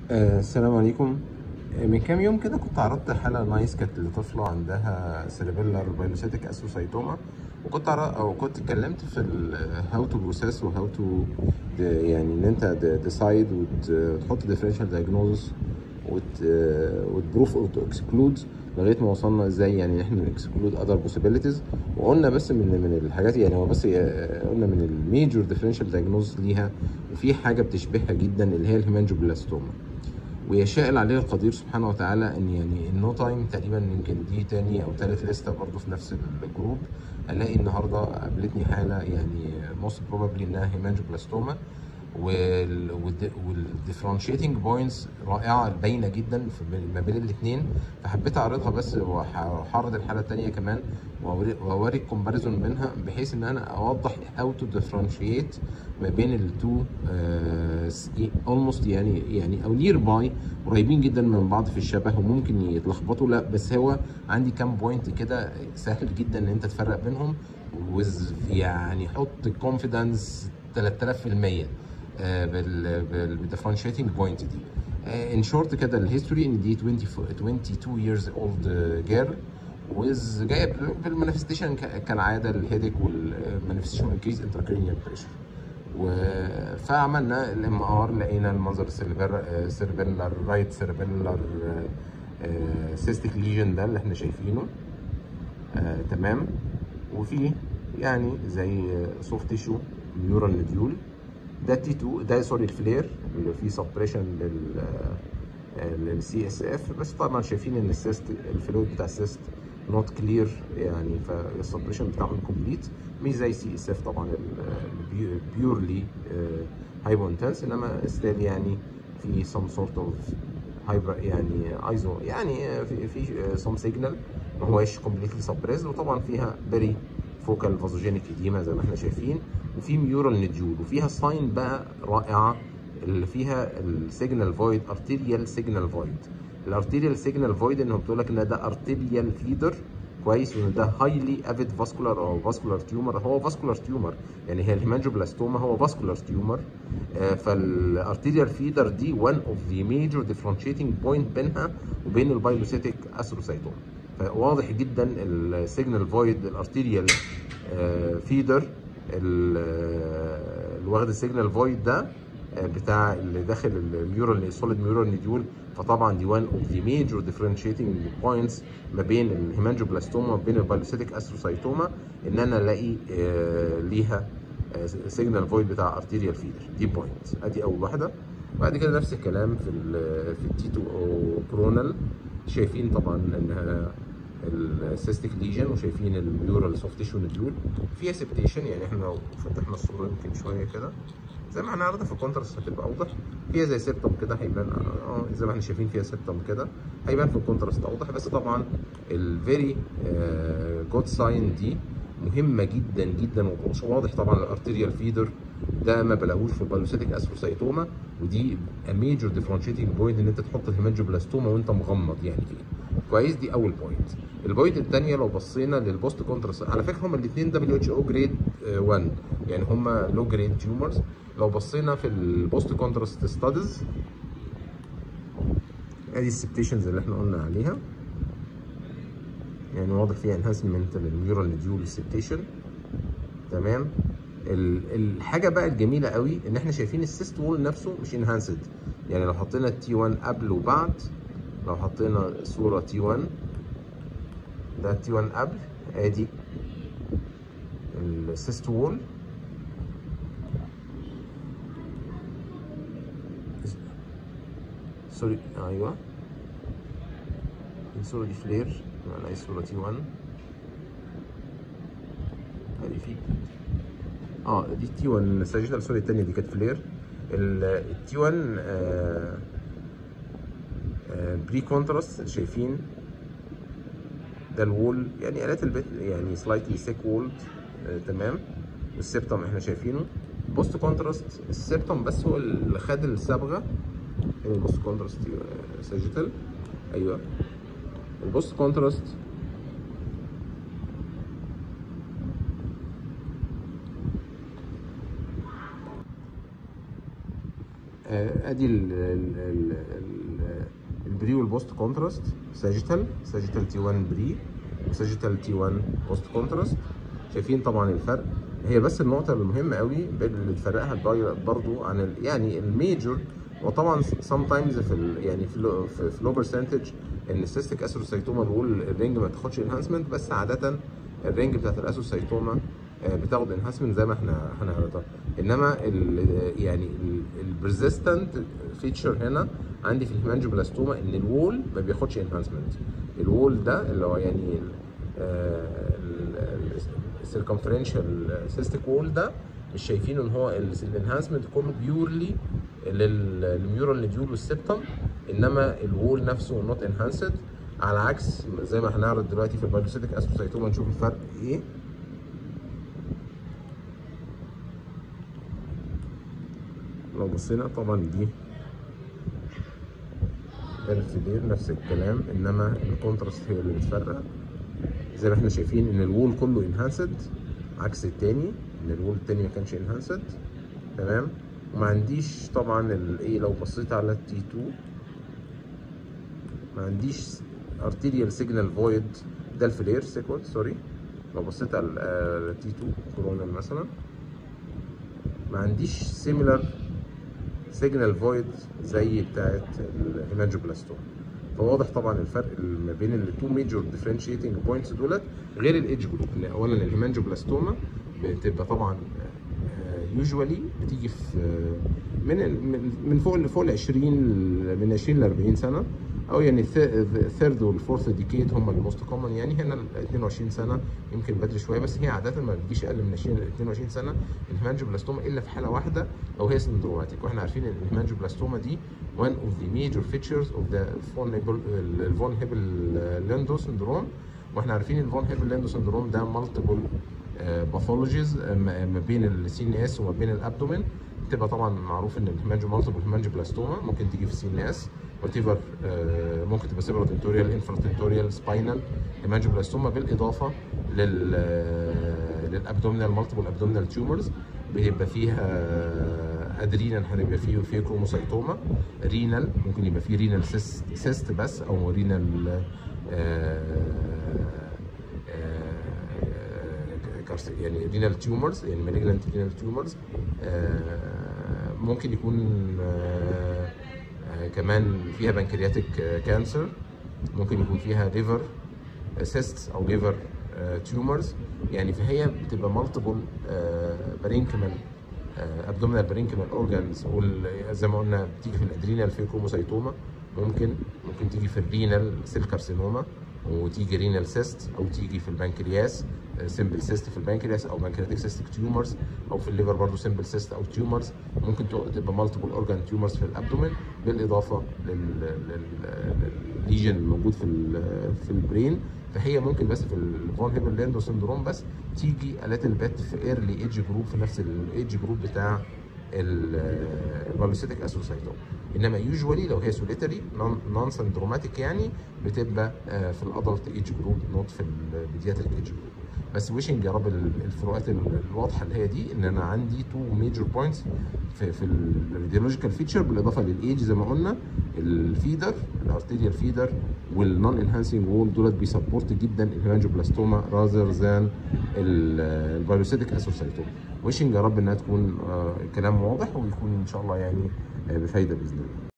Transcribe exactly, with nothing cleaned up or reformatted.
آه، السلام عليكم. آه، من كام يوم كده كنت عرضت حالة نايس، كانت لطفلة عندها سيريبيلار بايلوسيتك اسوسايتوما، وكنت عر... او كنت اتكلمت في الهاو تو بروسيس وهاو تو يعني ان انت ديسايد وتحط ديفرنشال دايجنوزس وتبروف او تو اكسكلود لغايه ما وصلنا ازاي يعني احنا نكسكلود اذر بوسيبيليتيز. وقلنا بس من من الحاجات، يعني هو بس آه، قلنا من الميجور ديفرنشال دايجنوزس ليها، وفي حاجه بتشبهها جدا اللي هي الهيمانجيوبلاستوما. ويشاء عليه القدير سبحانه وتعالى ان يعني النو تايم تقريبا يمكن دي تاني او تالت لسته برضه في نفس الجروب، الاقي النهارده قابلتني حاله يعني موست بروبابلي انها هيمانجيوبلاستوما، والديفرنشيتنج بوينتس رائعه باينه جدا في ما بين الاثنين. فحبيت اعرضها بس وهعرض الحاله الثانيه كمان واوري الكومباريزون بينها، بحيث ان انا اوضح هاو تو ديفرنشيت ما بين التو اولموست يعني يعني او نير باي، قريبين جدا من بعض في الشبه وممكن يتلخبطوا. لا بس هو عندي كام بوينت كده سهل جدا ان انت تفرق بينهم، وز يعني حط كونفيدنس ثلاثة آلاف في المية بالديفرنشيتنج بوينت دي. ان شورت كده الهيستوري ان دي اتنين وعشرين years old جيرل ويز جايه بالمانيفستيشن كالعاده، الهيديك والمانيفستيشن انكريز انتراكرينيال بريشر. فعملنا الام ار، لقينا المنظر السيربيلر رايت سيربيلر سيستيك ليجن ده اللي احنا شايفينه. آه، تمام. وفي يعني زي سوفت تيشو نيورال نديول، ده تي اتنين، ده سوري الفلير اللي فيه سبريشن لل للسي اس اف. بس طبعا شايفين ان السيست الفلويد بتاع السيست نوت كلير، يعني فالسبريشن بتاعه انكمبليت، مش زي سي اس اف طبعا البيورلي هايبو انتنس، انما ستيل يعني في سم سورت اوف هايبر يعني ايزو، يعني في في سم سيجنال ما هواش كومبليتلي سبريس. وطبعا فيها بري فوكال فازوجينيك اديما زي ما احنا شايفين، وفي ميورال نديول، وفيها ساين بقى رائعه اللي فيها السيجنال فويد، ارتيريال سيجنال فويد. الارتيريال سيجنال فويد انه بتقول لك ان ده ارتيريال فيدر كويس، وان ده هايلي افيد فاسكولار او فاسكولار تيومر. هو فاسكولار تيومر، يعني هي الهيمانجيوبلاستوما هو فاسكولار تيومر. فالارتيريال فيدر دي one اوف ذا ميجور ديفرنشيتنج بوينت بينها وبين البايلوسيتيك استروسايتوما. فواضح جدا السيجنال فويد الارتيريال فيدر اللي واخد السيجنال فويد ده بتاع اللي داخل الميورال سوليد ميورال نديول. فطبعا دي one اوف ذا ميجور ديفرنشيتنج بوينتس ما بين الهيمانجيوبلاستوما وبين البايلوسيتيك استروسايتوما، ان انا الاقي ليها سيجنال فويد بتاع ارتيريال فيدر. دي بوينت، ادي اول واحده. بعد كده نفس الكلام في ال في التي اتنين كورونال، شايفين طبعا انها السيستيك ليجن، وشايفين الميورال سوفت تيشو نديول فيها سبتيشن. يعني احنا لو فتحنا الصوره يمكن شويه كده زي ما احنا عرضنا في الكونتراست هتبقى اوضح. فيها زي سيبتم كده هيبان، اه زي ما احنا شايفين فيها سيبتم كده هيبان في الكونتراست اوضح. بس طبعا الفيري جود ساين دي مهمه جدا جدا، وواضح طبعا الارتيريال فيدر ده ما بلاقوش في البايلوسيتيك استروسايتوما، ودي ميجور ديفرنشيتنج بوينت ان انت تحط الهيمانجيوبلاستوما وانت مغمض يعني فيه كويس. دي اول بوينت. البوينت الثانيه لو بصينا للبوست كونتراست، على فكره هما الاثنين دبليو اتش او جريد واحد، يعني هما لو جريد تيومرز. لو بصينا في البوست كونتراست ستاديز، ادي السبتيشنز اللي احنا قلنا عليها، يعني واضح فيها انهانسمنت للميورال نديول سبتيشن. تمام. الحاجه بقى الجميله قوي ان احنا شايفين السيست وول نفسه مش انهانسد. يعني لو حطينا التي واحد قبل وبعد، لو حطينا صوره تي واحد، ده تي واحد قبل، ادي السيست وول، سوري ايوه الصوره دي فلير، معنا صوره تي واحد ادي في اه دي تي واحد ساجيتال، سوري الثانيه دي كانت فلير. التي واحد آه آه بري كونتراست، شايفين ده الوول يعني آلات البيت يعني سلايتلي سيك وولد. آه تمام. والسيبتم احنا شايفينه بوست كونتراست، السيبتم بس هو اللي خد الصبغه. هنا البوست كونتراست ساجيتال، ايوه البوست كونتراست آه، ادي ال ال ال ال البري والبوست كونتراست ساجيتال ساجيتال تي واحد بري وساجيتال تي واحد بوست كونتراست. شايفين طبعا الفرق. هي بس النقطه المهمه قوي اللي تفرقها برضو عن ال يعني الميجور، وطبعا سام تايمز في ال يعني في في لو برسنتج ان السيستيك اسوسايتوما بيقول الرينج ما تاخدش انهانسمنت، بس عاده الرينج بتاعت الاسوسايتوما بتاخد انهانسمنت زي ما احنا هنعرضها. انما ال يعني البرزيستنت فيتشر هنا عندي في الهيمانجيوبلاستوما ان الوول ما بياخدش انهانسمنت. الوول ده اللي هو يعني السيركمفرنشال سيستيك وول ده مش شايفين ان هو الانهانسمنت كله بيورلي للميورال نديول والسبتم، انما الوول نفسه نوت انهانسد. على عكس زي ما هنعرض دلوقتي في البايلوسيتيك استروسايتوما نشوف الفرق ايه. لو بصينا طبعا دي الفيدير نفس الكلام، انما الكونتراست هي اللي بتفرق. زي ما احنا شايفين ان الوول كله انهانسد عكس التاني، ان الوول التاني ما كانش انهانسد. تمام. وما عنديش طبعا الايه، لو بصيت على التي اتنين ما عنديش ارتيريال سيجنال فويد، ده الفلير سيكوت سوري. لو بصيت على التي اتنين كورونال مثلا ما عنديش سيميلر سيجنال فويد زي بتاعت الهيمانجيوبلاستوما. فواضح طبعا الفرق ما بين التو ميجور ديفرنشيتنج بوينتس دولت غير الايدج جروب. ان اولا الهيمانجيوبلاستوما بتبقى طبعا يوجوالي بتيجي في من من فوق لفوق ال عشرين، من عشرين ل أربعين سنه، او يعني الثيرد والفورث ديكيد هم الموست كومن. يعني هنا اتنين وعشرين سنه يمكن بدري شويه، بس هي عاده ما بتجيش اقل من عشرين ل اتنين وعشرين سنه الهيمانجيوبلاستوما، الا في حاله واحده لو هي سندروماتيك. واحنا عارفين ان الهيمانجيوبلاستوما دي one of the major features of the فون هيبل لاندو syndrome. واحنا عارفين الفون هيبل لاندو syndrome ده مالتيبل باثولوجيز ما بين السي ان اس وما بين الابدومين. بتبقى طبعا معروف ان الهيمانجيو مالتيبل هيمانجيوبلاستوما ممكن تيجي في السي ان اس وات ايفر، ممكن تبقى سيبراتنتوريال انفراتنتوريال سباينال هيمانجيوبلاستوما، بالاضافه لل للابدومينال مالتيبل ابدومينال تيومرز. بيبقى فيها ادرينال، هيبقى فيه فيه كروموسايتوما. رينال ممكن يبقى فيه رينال سيست بس، او رينال يعني رينال تيومرز، يعني مالجنانت رينال تيومرز. ممكن يكون آه آه كمان فيها بنكرياتيك كانسر. ممكن يكون فيها ليفر سيست او ليفر تيومرز. يعني فهي بتبقى مالتيبل بارينكمال ابدومينال بارينكمال اورجانز. زي ما قلنا بتيجي في الادرينال في كروموسايتوما، ممكن ممكن تيجي في الرينال سيل كارسينوما، وتيجي رينال سيست، او تيجي في البنكرياس سيمبل سيست في البنكرياس، او بنكرياتيك سيستيك تيومرز، او في الليفر برضه سيمبل سيست او تيومرز. ممكن تبقى مالتيبل اورجان تيومرز في الابدومين، بالاضافه للليجن الموجود في في البرين. فهي ممكن بس في الفون هيبل لاندو سندروم بس تيجي الات البت في ايرلي ايدج جروب، في نفس الايدج جروب بتاع البايلوسيتيك اسوسايتوما. انما يوجوالي لو هي سوليتري نون سندروماتيك يعني بتبقى في الادلت ايدج جروب، نوت في البيدياتريك ايدج جروب. بس ويشنج يا رب الفروقات الواضحه اللي هي دي، ان انا عندي تو ميجر بوينتس في في الراديولوجيكال فيتشر، بالاضافه للايدج زي ما قلنا. الفيدر الارتيريال فيدر والنون انهانسنج وول دولت بيسبورت جدا الهيمانجيوبلاستوما راذر ذان البايلوسيتيك اسوسايتوما. ويشنج يا رب انها تكون كلام واضح، ويكون ان شاء الله يعني بفايده باذن الله.